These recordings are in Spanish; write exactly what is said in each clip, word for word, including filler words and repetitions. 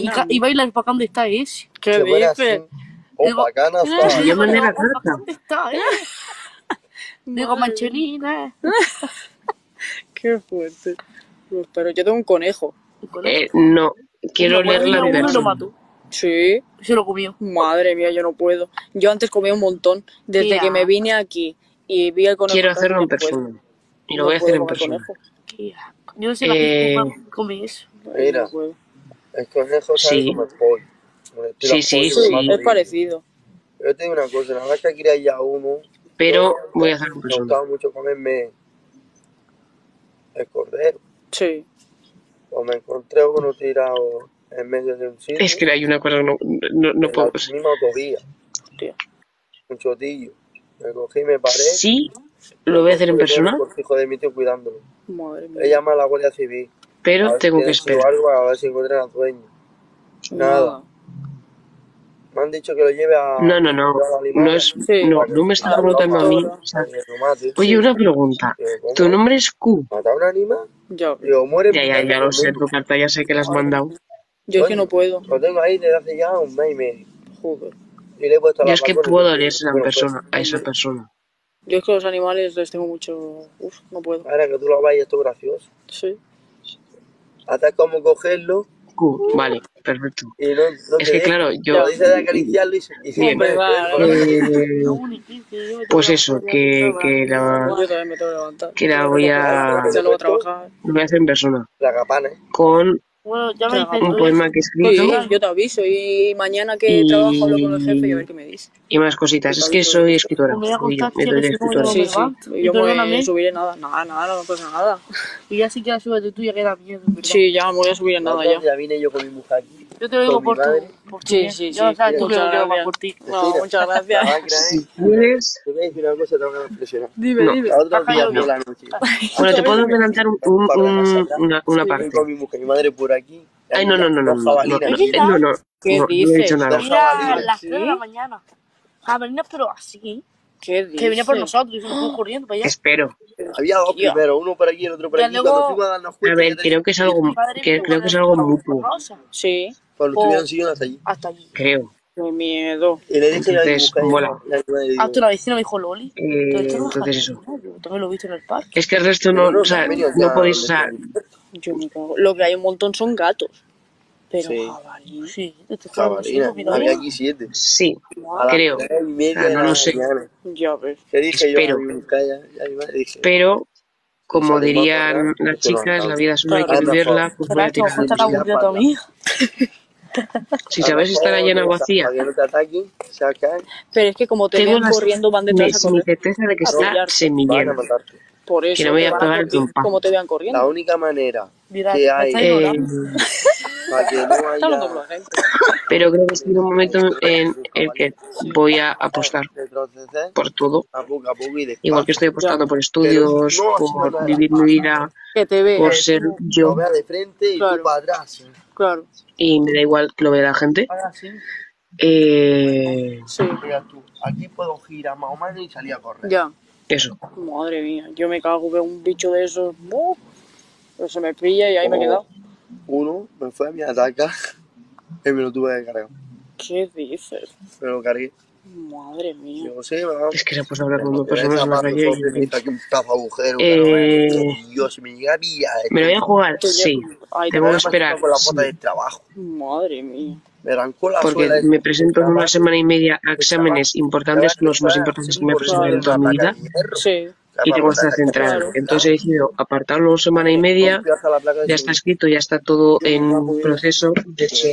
Y, y bailan para acá donde está ese. ¿Qué dices? Oh, bacana está. Yo me la carta. ¿Dónde está, eh? Digo, Manchelina. Qué fuerte. Pero yo tengo un conejo. Eh, no, quiero leerla en Uno lo persona. mató. Sí. Se lo comió. Madre mía, yo no puedo. Yo antes comía un montón. Desde Tía. que me vine aquí y vi el conejo. Quiero hacerlo en no puedo. persona. Y lo No voy a hacer puedo en comer persona. conejo. Qué asco. Yo no sé la Eh, gente que come eso. Mira, No puedo. el conejo sabe Sí. como el pollo. Como el estilo Sí, sí, pollo, sí. pero más Es horrible. parecido. Yo te digo una cosa, la vez que quería ir a uno, Pero yo, voy a hacerlo en me persona. gustaba mucho comerme el cordero. Sí. O me encontré uno tirado en medio de un sitio. Es que hay una cosa que no, no, no en puedo. la misma autovía. Hostia. Un chotillo. Me cogí y me paré. Sí, lo voy a hacer en persona, Por hijo de mi tío cuidándolo. Madre mía. He llamado a la Guardia Civil. A pero ver tengo si que han sido esperar. algo, a ver si encuentran al dueño. Nada. Nada. Me han dicho que lo lleve a... No, no, no. a la limana. No es. Sí. No, no me estás La preguntando a mí. doctora. O sea, Para que lo mate. oye, una pregunta. Digo, ¿cómo? ¿Tu nombre es Q? ¿Matar a un animal? Ya. Digo, muere Ya, ya, ya lo sé. Tu carta ya sé que la has mandado. Yo es que no puedo. Lo tengo ahí desde hace ya un mes y medio. Joder. Y le he puesto Yo la es que vacuna y puedo todo. leérsela en Bueno, persona, pues, a esa persona. Yo es que los animales les tengo mucho... Uf, no puedo. Ahora que tú lo vayas, esto es gracioso. Sí. Hasta como cogerlo Q, vale, perfecto. y no, no Es te que deja. claro, yo. Lo dices de acariciarlo y, se- y Bien. siempre Hombre, va, Eh, pues eso, que, que la. Yo también me tengo que levantar. Que la voy a. Ya luego a trabajar. Lo voy a hacer en persona. la capana, ¿eh? Con Bueno, ya me dice un tú. poema que he Sí, escrito yo te aviso. Y mañana que Y- trabajo hablo con el jefe y a ver qué me dice. y más cositas. Es que soy escritora. Me voy a Oye, acostar, me tío, doy que de si no me escritora. llevo Sí, sí. levanto. Y Yo perdóname. me subiré nada. Nada, nada, no pasa nada. Y ya sí que la sube de tuya que da miedo, ¿verdad? Sí, ya me voy a subir en nada ya. Ya vine yo con mi mujer aquí. Yo te lo digo Con mi por tu, madre. por tu Sí, bien. sí, sí. Ya sabes tú que Muchas lo quiero más gracias. por ti. No, muchas La gracias. máquina, Si ¿eh? quieres. Te voy a decir una cosa, te voy a impresionar. Dime, No. dime. La otra Baja día yo, por no. la noche. Bueno, te puedo adelantar un, un, un- una, una Sí. parte. Estoy con mi mujer y mi madre por aquí. Ay, no, no, no, no, Dos no, no, jabalinas. no, ¿Es verdad? no, no, ¿Qué no, no he dices? dicho nada. Mira, a jabalíes. las tres de la ¿Sí? mañana. Jabalinas, pero así. ¿Qué dices? Que venía por nosotros y se nos fue corriendo para allá. Espero. Había dos Tío. primero, uno por aquí y el otro por Ya aquí. luego- Cuando fuimos a darnos A cuenta, ver, ya tenían- creo que es algo, Mi padre que, vino creo con que es el algo jabón mutuo. rosa. Sí. Cuando estuvieron siguiendo hasta allí. Hasta allí. Creo. Qué miedo. Y le dije a mi Entonces, mujer, mola. y a mi madre, digo, Hasta una vecina me dijo Loli. Eh, Pero esto no es entonces eso. jabón, yo también lo he visto en el parque. Es que el resto no, o sea, no podéis, o sea, Yo me cago. Lo que hay un montón son gatos. Pero Sí. jabalí. Sí, te estoy hablando así, jabalina, mira, había mira. aquí siete. sí, A las creo. tres y media O sea, de no la lo sé. mañana. Ya ves. ¿Qué dije yo Espero. a mi mujer? Y a mi madre dije, Pero, como salimos a dirían correr, las esto no chicas, anda. la vida solo hay que Anda, vivirla, pues voy a Carajo, tirar de ojo, está mí. aburrida todavía. Si sabes estar allá en Aguacía, Para que no te ataquen, sacan, Pero es que como te tengo ven las corriendo van me- detrás a mi correr. certeza de que A está pillarte. van a semillero. matarte. Por eso. Que no voy te a van pegar el correr trompazo. como te vean La corriendo. única manera Mira, que me hay está Eh, ignorando. para que no Está hablando con haya la gente. pero creo que es un momento en el que voy a apostar retroceder, por todo. a poco a poco y despacio. Igual que estoy apostando por estudios, Pero si no, si no por me vivir la mi vida, Que te vean. por Eh, ser tú yo, Lo veas de frente y Claro. tú para atrás. ¿eh? Claro. y me da igual que lo vea la gente. Ahora sí. Eh, Sí. Digas tú, aquí puedo girar más o menos y salir a correr. Ya. eso. Madre mía. Yo me cago, veo un bicho de esos. ¡Buf! Pero se me pilla y ahí me he quedado. Uno me fue a mi ataca y me lo tuve que cargar. ¿Qué dices? Me lo cargué. Madre mía. Digo, sí, vamos. Es que se puede hablar con dos personas en la calle y me saqué un tazo agujero. Eh, pero, Dios, si me llega a pillar. ¿me lo voy a jugar? Te Sí. llevo- Ay, Tengo que Me esperar. con la Sí. bota de trabajo. Madre mía. Me arrancó la Porque suela. me presento en una semana y media a exámenes importantes, los más importantes que me he presentado en toda mi vida, Sí. y tengo que estar centrado. Claro. Entonces he decidido apartarlo semana y media, ya está escrito, ya está todo en proceso. De hecho,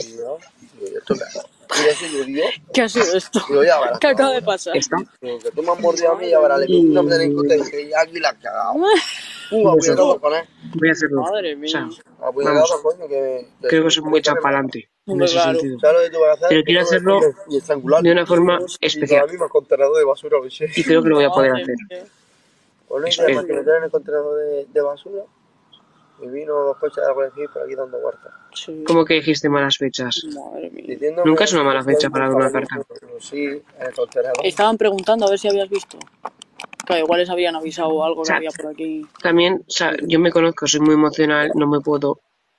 ¿Qué ha sido esto? Digo, ya verás. ¿Qué acaba de pasar? está. Digo, que tú me has mordido a mí, ya verás. Le metí una pedra en contra y dije, ya aquí la has cagado. Un apuñetado con él. Voy a hacerlo. Madre O sea, mía. Apuñetado, coño, que... creo que soy muy echado para adelante en Hombre, ese claro. sentido. ¿Sabes lo que tú vas a hacer? Pero quiero hacerlo Y estrangularlo. de una forma Y con especial. la misma contenedor de basura, lo sé. Y creo que lo voy a poder Madre hacer. mía. Pues no hay Espero. más que meter en el contenedor de, de basura. Y vino dos coches de la Guardia Civil por aquí dando vueltas. Sí. ¿Cómo que dijiste malas fechas? Madre mía. Diciéndome Nunca es una mala que hay fecha un para dar una jabalí, carta. pero sí, en el contenedor. Estaban preguntando a ver si habías visto. Claro, igual les habían avisado algo O sea, que había por aquí. También, o sea, yo me conozco, soy muy emocional, no me puedo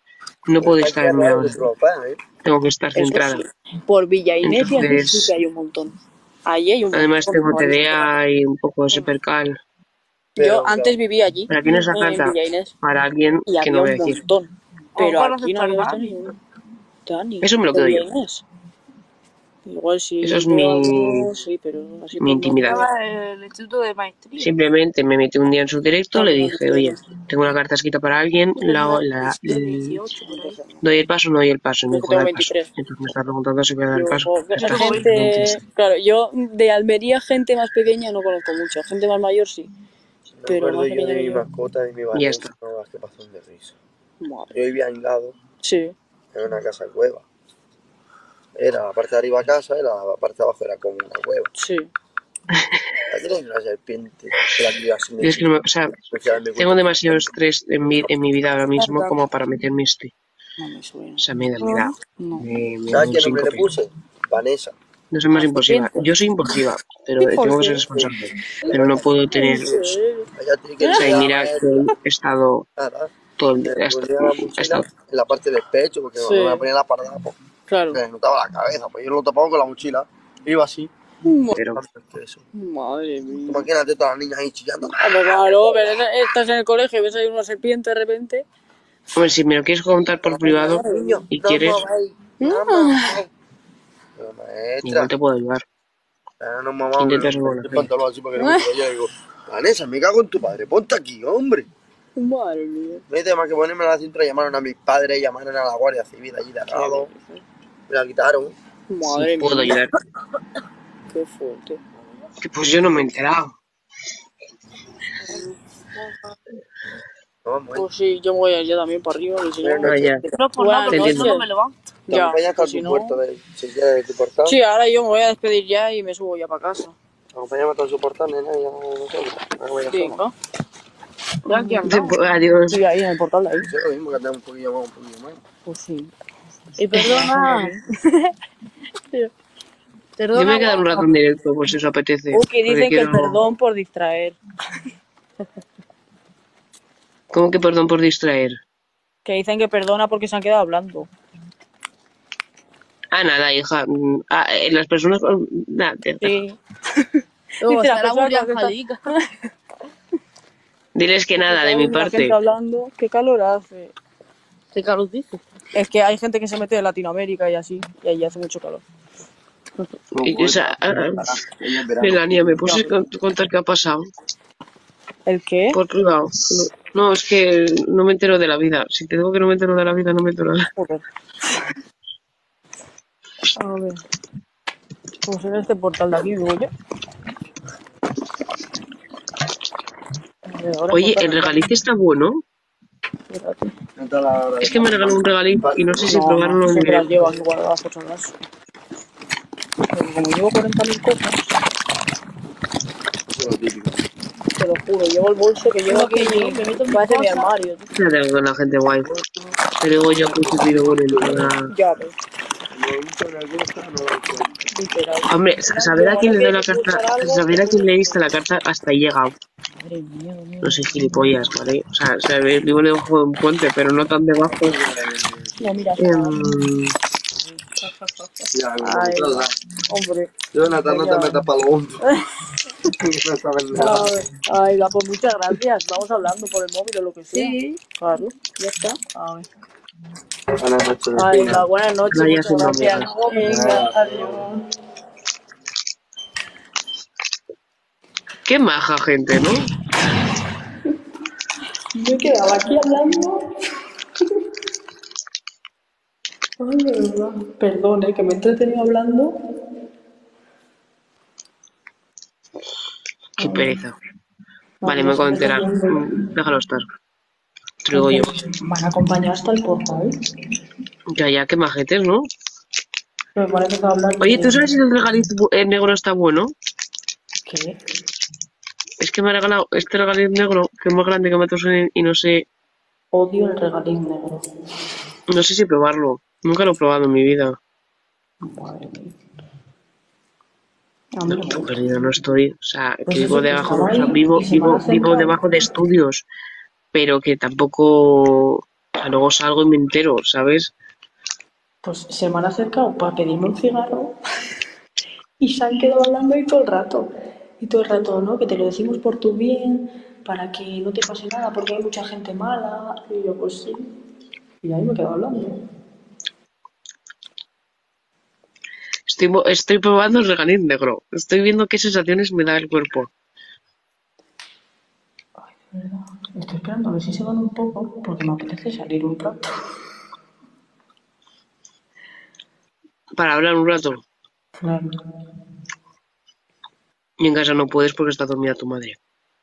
No puedo Está distraerme cerrado, ahora. que te lo pagan, ¿eh? Tengo que estar Eso centrada. sí. Por Villa Inés y así sí Entonces, que hay un montón. Ahí hay un montón. además tengo de T D A y un poco de Supercal. Yo Pero, antes claro, vivía allí, Pero aquí no hace en falta Villa Inés, para alguien y que no había voy a un decir. montón. Pero Ojo, no aquí no aceptar había visto Dani. ninguno. Dani, Eso me lo de quedo Villa yo. Inés. Igual si Eso es veo mi, alguno, sí, pero así mi por intimidad. nombre. Estaba en el instituto de maestría. Simplemente me metí un día en su directo, No, le no, no dije, oye, quiero. tengo una carta escrita para alguien, la, la, Tiene l- dieciocho por ahí. Entonces no. doy el paso o no doy el paso. Y me Yo que dijo, tengo da el paso. veintitrés. Entonces me está preguntando si voy a dar el Yo, paso. Ya Yo está. tengo gente, Entonces, claro, yo de Almería, gente más pequeña no conozco mucho. Gente más mayor sí, me pero acuerdo más yo pequeña de que mi yo. mascota, de mi ya Vanessa, está. no vas que pasó de risa. Madre. Yo vivía aislado Sí, en una casa cueva. Era la parte de arriba casa y la parte de abajo era como una cueva. sí. Aquí hay una serpiente que la tía así me Yo es que no me, o sea, decía, me tengo cuento. demasiado estrés en mi, en mi vida ahora mismo Anda. como para meterme este. No me suena. O sea, me da, me da, No. me, me da ¿Sabes un qué nombre le síncope. puse? Vanessa. No soy más ¿La impulsiva. serpiente? Yo soy impulsiva, pero ¿Y por tengo que ser qué? responsable. Pero no puedo tener, Sí. Ella tiene que o sea, y ir a la mira que maestra. he estado Nada. todo el Me día, he estado, ponía la he mochila estado, en la parte del pecho porque Sí. cuando me ponía la parada pues, Claro. se me notaba la cabeza. Pues yo lo tapaba con la mochila. Iba así. pero Eso. Madre mía. Imagínate todas las niñas ahí chillando. Hombre, claro, pero estás en el colegio y ves ahí una serpiente de repente. hombre, si me lo quieres contar por privado Niño, y no quieres, mamáis. No mamáis. Pero igual maestra, te puedo ayudar. ah, no mamá, me Intenta me ser metí buena el fe. pantalón así para que no me tuviera. Yo digo, Vanessa, me cago en tu padre, ponte aquí, hombre. Madre mía. No hay tema que ponerme la cintura, llamaron a mis padres, llamaron a la Guardia Civil allí de al lado. Me la quitaron. Madre Si puedo mía. ayudar. Qué fuerte. Que pues yo no me he enterado. No, vamos, Pues sí, yo me voy a ir ya también para arriba. Que si no... Buenas Ah, noches. ya. No por nada, Buenas porque noches. si no, no me levanto. ¿Te Ya, acompañas que hasta si tu no... puerta de, si quieres, de tu portal? Sí, ahora yo me voy a despedir ya y me subo ya para casa. Acompáñame hasta su portal, nena, y ya no sé. No voy a Sí, solo. ¿no? Ya aquí al lado. Adiós. Sí, ahí en el portal de ahí. Sí, lo mismo que andar un poquillo más, un poquillo más. Pues sí. Y perdona. Yo Perdona, me voy a quedar un guapa. rato en directo por si os apetece. Uh, que Porque dicen que quiero... perdón por distraer. ¿Cómo que perdón por distraer? Que dicen que perdona porque se han quedado hablando. Ah, nada, hija. Mm, Ah, eh, las personas... Nada, ya está. Sí. Luego Dice la será persona Burj que está- Khalifa. Diles que nada, de mi La parte. gente hablando, qué calor hace. ¿Qué Carlos dice? Es que hay gente que se mete de Latinoamérica y así, y allí hace mucho calor. Y que esa... ah, Melania, ¿me puedes con- contar qué ha pasado? ¿El qué? Por privado. No, no, es que no me entero de la vida. Si te digo que no me entero de la vida, no me entero de la vida. Joder. A ver. Pues en este portal de aquí, digo yo. A ver, ahora Oye, portal el de aquí. regaliz está bueno. Espérate. Es que me regaló un regaliz y no sé si No, probarlo no, en siempre las directo. llevo aquí guardadas por si acaso. Porque como llevo cuarenta mil cosas, te lo juro, llevo el bolso que llevo Lo aquí, que yo me meto en mi parece mi cosa. armario. Tío. Ya tengo con la gente guay. Pero luego yo que pido con entrada. Ya ves, literal. Hombre, sa- saber a quién le doy la carta, saber a quién le diste la carta, hasta ahí he llegado. Madre mía, Dios mío. No soy gilipollas, ¿vale? O sea, o sea, vivo debajo de un puente, pero no tan debajo. No, mira, Em, ay, hombre. Jonathan, no te metas para lo hondo. No sabes nada. Ay, ay, la, pues muchas gracias. Vamos hablando por el móvil o lo que sea. Sí. Claro, ya está. A ver. Buenas noches. Ay, vecina. la buenas noches, Vaya muchas siendo gracias. amigas. Venga, adiós. Qué maja gente, ¿no? Yo quedaba aquí hablando. Ay, de verdad. Perdón, eh, que me he entretenido hablando. Qué pereza. Vale, me acabo de enterar. Mm, Déjalo estar. Te lo digo yo. Van a acompañar hasta el portal. Ya, ya, qué majetes, ¿no? Me parece que hablar. Oye, ¿tú sabes si el regaliz bu- eh, negro está bueno? ¿Qué? Es que me ha regalado este regaliz negro, que es más grande que metros en y no sé, Odio el regalín negro. no sé si probarlo. Nunca lo he probado en mi vida. Madre mía. A mí no me Tan gusta. perdido no estoy. O sea, Pues que eso, vivo que debajo, estaba o sea, ahí vivo, y se me vivo, ha vivo acercado. debajo de estudios, pero que tampoco, Luego salgo y me entero, ¿sabes? Pues se me han acercado para pedirme un cigarro y se han quedado hablando ahí todo el rato. Y todo el rato, ¿no? Que te lo decimos por tu bien, para que no te pase nada, porque hay mucha gente mala. Y yo, pues sí. Y ahí me he quedado hablando. Estoy, estoy probando el regaliz negro. Estoy viendo qué sensaciones me da el cuerpo. Ay, de verdad. Estoy esperando a ver si se van un poco, porque me apetece salir un rato. Para hablar un rato. Claro. Y en casa no puedes porque está dormida tu madre.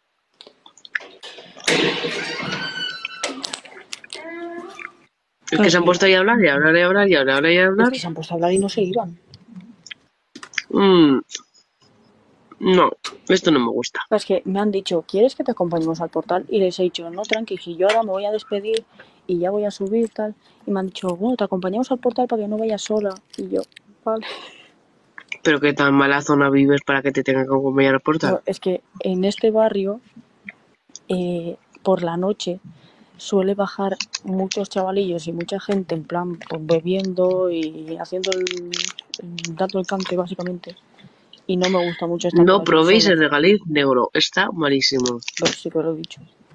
Es que se han puesto ahí a hablar y a hablar y a hablar y a hablar y a hablar. Es que se han puesto a hablar y no se iban. Mm, no, esto no me gusta. Es que me han dicho, ¿quieres que te acompañemos al portal? Y les he dicho, no, tranqui, si yo ahora me voy a despedir y ya voy a subir tal. Y me han dicho, bueno, te acompañamos al portal para que no vayas sola. Y yo, vale. Pero qué tan mala zona vives para que te tengan que acompañar al portal. No, es que en este barrio, eh, por la noche, suele bajar muchos chavalillos y mucha gente en plan pues, bebiendo y haciendo el, el dando el cante básicamente. Y no me gusta mucho estar No por aquí probéis sola. el regaliz negro, está malísimo. Pero sí que lo he dicho.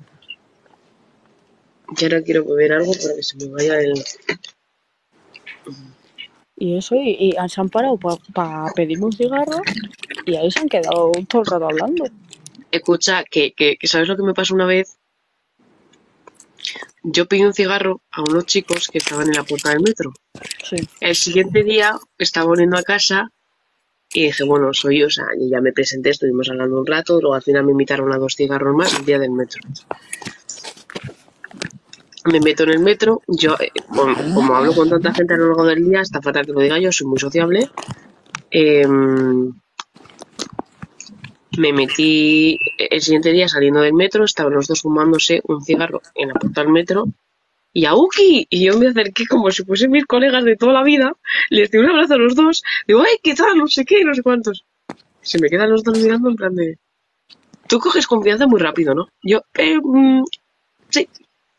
Y ahora quiero beber algo para que se me vaya el... Y eso, y, y se han parado para pa pedirme un cigarro y ahí se han quedado todo el rato hablando. Escucha, que, que, que ¿sabes lo que me pasó una vez? Yo pedí un cigarro a unos chicos que estaban en la puerta del metro. Sí. El siguiente día estaba volviendo a casa y dije, bueno, soy yo, o sea, y ya me presenté, estuvimos hablando un rato, luego al final me invitaron a dos cigarros más el día del metro. Me meto en el metro, yo, eh, como, como hablo con tanta gente a lo largo del día, está fatal que lo diga yo, soy muy sociable. Eh, me metí el siguiente día saliendo del metro, estaban los dos fumándose un cigarro en la puerta del metro. Y a Uki, y yo me acerqué como si fuesen mis colegas de toda la vida, les di un abrazo a los dos, digo, ¡ay, qué tal! No sé qué, no sé cuántos. Se me quedan los dos mirando en plan de... Tú coges confianza muy rápido, ¿no? Yo, eh, mm, sí.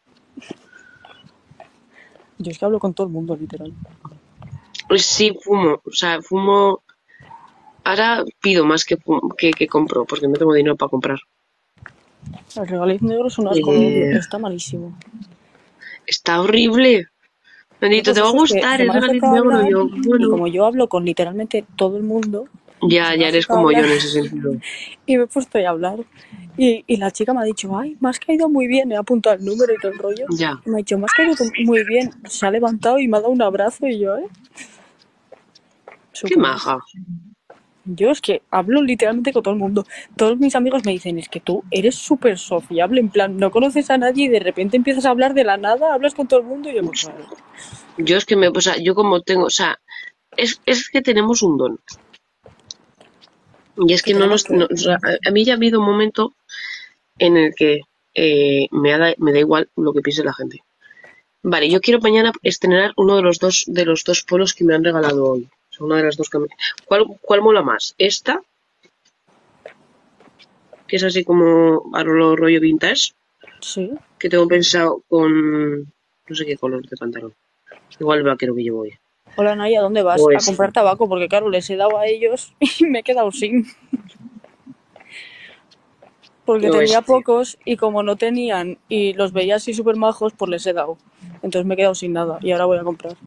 Yo es que hablo con todo el mundo, literal. Pues sí, fumo, o sea, fumo... Ahora pido más que, que, que compro, porque no tengo dinero para comprar. El regaliz negro es un asco, Eh... está malísimo. Está horrible. Bendito, Pues te va a eso es que gustar, se es me ha regaliz acercado a negro. hablar, Yo, bueno, y como yo hablo con literalmente todo el mundo, ya, se me ya ha eres acercado a como yo en hablar ese sentido. y me he puesto a hablar. Y, y la chica me ha dicho, ay, me has caído muy bien, he apuntado el número y todo el rollo. Ya. Y me ha dicho, me has caído muy bien. Se ha levantado y me ha dado un abrazo y yo, ¿eh? Qué Súper. maja. Yo es que hablo literalmente con todo el mundo. Todos mis amigos me dicen, es que tú eres súper sociable, en plan, no conoces a nadie y de repente empiezas a hablar de la nada, hablas con todo el mundo y yo, pues, vale. Yo es que me, o sea, yo como tengo, o sea, es, es que tenemos un don. Y es que no nos, no, o sea, a, a mí ya ha habido un momento en el que eh, me, da, me da igual lo que piense la gente. Vale, yo quiero mañana estrenar uno de los dos de los dos polos que me han regalado hoy. O sea, una de las dos camisetas. ¿Cuál, ¿Cuál mola más? ¿Esta? Que es así como a lo rollo vintage. Sí. Que tengo pensado con no sé qué color de pantalón. Igual el vaquero que llevo hoy. Hola Naya, ¿dónde vas? Pues, a comprar tabaco, porque claro, les he dado a ellos y me he quedado sin. Porque pues, tenía pocos y como no tenían y los veía así súper majos, pues les he dado. Entonces me he quedado sin nada y ahora voy a comprar.